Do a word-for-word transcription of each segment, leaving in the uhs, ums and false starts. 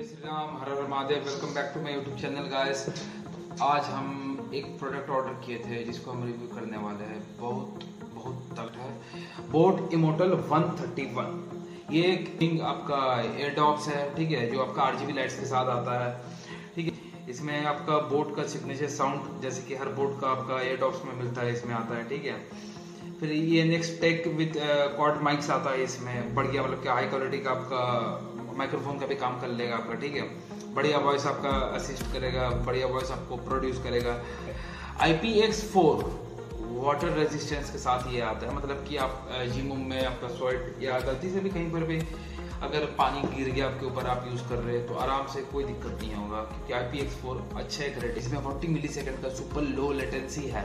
जय श्री राम, हर हर Mahadev. Welcome back to my YouTube channel guys. आज हम एक प्रोडक्ट ऑर्डर किए थे जिसको हम रिव्यू करने वाले हैं। बहुत बहुत तगड़ा है, boAt immortal one thirty one. ये एक आपका एयरडॉप्स है, ठीक है, जो आपका आरजीबी लाइट्स के साथ आता है, ठीक है। इसमें आपका बोट का सिग्नेचर साउंड जैसे कि हर बोट का आपका एयरडॉप्स में मिलता है, इसमें आता है, ठीक है। फिर ये next tech with quad mics आता है इसमें, बढ़िया, मतलब कि हाई क्वालिटी का आपका माइक्रोफोन का भी काम कर लेगा आपका, ठीक है। बढ़िया वॉइस आपका असिस्ट करेगा, बढ़िया वॉइस आपको प्रोड्यूस करेगा। I P X four water resistance के साथ ये आता है, मतलब कि आप जिम में आपका स्वेट या गलती से भी कहीं पर भी अगर पानी गिर गया आपके ऊपर, आप यूज कर रहे हैं तो आराम से कोई दिक्कत नहीं होगा, क्योंकि आई पी एक्स फोर अच्छा एक रेट। इसमें फोर्टी मिली सेकेंड का सुपर लो लेटेंसी है।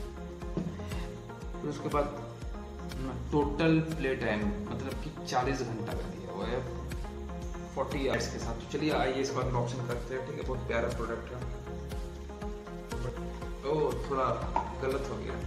फिर उसके बाद टोटल प्ले टाइम मतलब कि चालीस घंटा का दिया हुआ है फोर्टी आवर्स के साथ। तो चलिए आइए इसको अनबॉक्सिंग करते हैं, ठीक है। बहुत प्यारा प्रोडक्ट है। ओह, थोड़ा गलत हो गया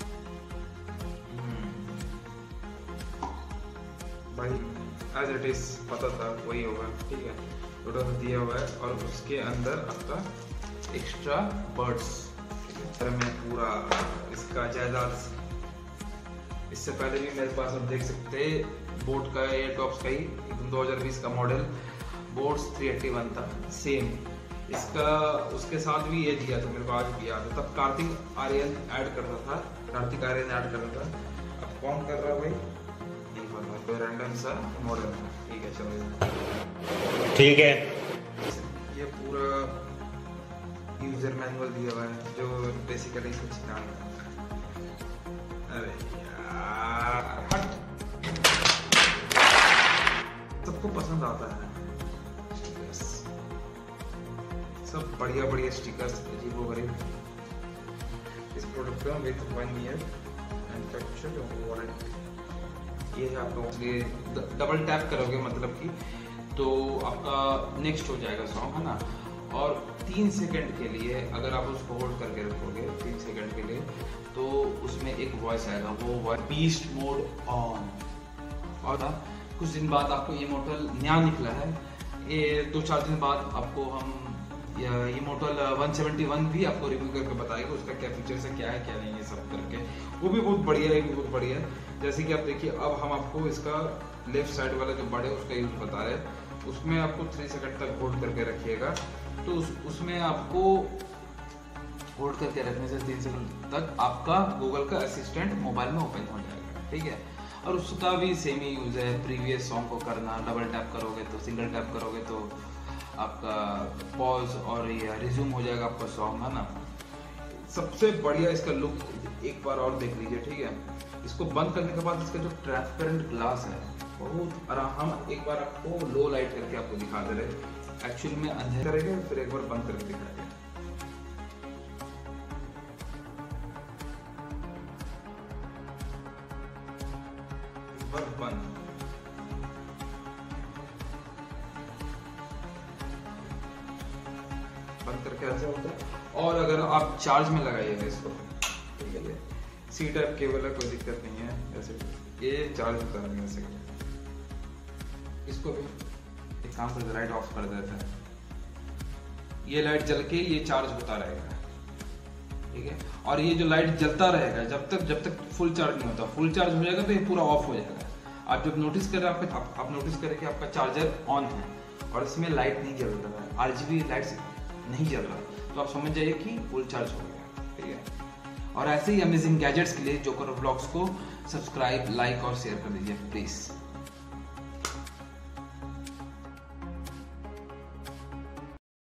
भाई, एज इट इज पता था वही होगा, ठीक है। थोड़ा सा दिया हुआ है और उसके अंदर आपका एक्स्ट्रा बर्ड्स में पूरा इसका जायदाद। इससे पहले भी मेरे पास आप देख सकते हैं बोट का एयरटॉप्स का ही दो हज़ार बीस का model boAt's three eighty one था, सेम इसका। उसके साथ भी ये दिया था, मेरे को आज भी याद है। तब कार्तिक आर्यन ऐड करता था, कार्तिक आर्यन ऐड करता था। अब कौन कर रहा है भाई नहीं पता, कोई रैंडम सा मॉडल, ठीक है। चलो ठीक है। ये पूरा यूजर मैनुअल दिया हुआ है जो बेसिकली कुछ काम करता है। अरे सबको पसंद आता है, सब बढ़िया बढ़िया स्टिकर्स, अजीबो गरीब। इस प्रोडक्ट का with one year manufacture warranty. ये है आपका, डबल टैप करोगे मतलब कि तो आपका नेक्स्ट हो जाएगा सॉन्ग, है ना। और तीन सेकंड के लिए अगर आप उसको होल्ड करके रखोगे तीन सेकंड के लिए, तो उसमें एक वॉइस आएगा, वो वॉइस बीस्ट मोड ऑन। और कुछ दिन बाद आपको इमोर्टल नया निकला है, ये दो चार दिन बाद आपको हम इमोर्टल वन सेवेंटी वन भी आपको रिव्यू करके बताएगा, उसका क्या फीचर्स है, क्या है क्या नहीं है, सब करके। वो भी बहुत बढ़िया है, भी बहुत बढ़िया है। जैसे कि आप देखिए, अब हम आपको इसका लेफ्ट साइड वाला जो बड़े उसका यूज बता रहे हैं, उसमें आपको थ्री सेकंड तक होल्ड करके रखिएगा, तो उस, उसमें आपको होल्ड करके रखने से तीन सेकंड तक आपका गूगल का असिस्टेंट मोबाइल में ओपन हो जाएगा, ठीक है। और उसका भी सेम ही यूज है, प्रीवियस सॉन्ग को करना, डबल टैप करोगे तो, सिंगल टैप करोगे तो आपका पॉज और ये रिज्यूम हो जाएगा आपका सॉन्ग, है ना। सबसे बढ़िया इसका लुक एक बार और देख लीजिए, ठीक है। इसको बंद करने के बाद इसका जो ट्रांसपेरेंट ग्लास है, बहुत आराम। हम एक बार आपको लो लाइट करके आपको दिखा दे रहे, एक्चुअल में अंधेरा करेंगे, फिर एक बार बंद करके दिखाएंगे। बंद बंद करके ऐसे होता है। और अगर आप चार्ज में लगाइएगा इसको, ठीक है, सी टाइप केबल है, कोई दिक्कत नहीं है। ऐसे ये चार्ज होता है ऐसे। इसको भी एक काम करते, लाइट ऑफ कर देते हैं, ये लाइट जल के ये चार्ज होता रहेगा, ठीक है। और ये जो लाइट जलता रहेगा जब तक जब तक फुल चार्ज नहीं होता। फुल चार्ज हो जाएगा तो ये पूरा ऑफ हो जाएगा। आप जब नोटिस करें आपका आप, आप नोटिस करें कि आपका चार्जर ऑन है और इसमें लाइट नहीं जल रहा है, आरजीबी लाइट नहीं जल रहा, तो आप समझ जाइए कि फुल चार्ज हो गया, ठीक है। और ऐसे ही अमेजिंग गैजेट्स के लिए जोकर व्लॉग्स को सब्सक्राइब, लाइक और शेयर कर दीजिए प्लीज।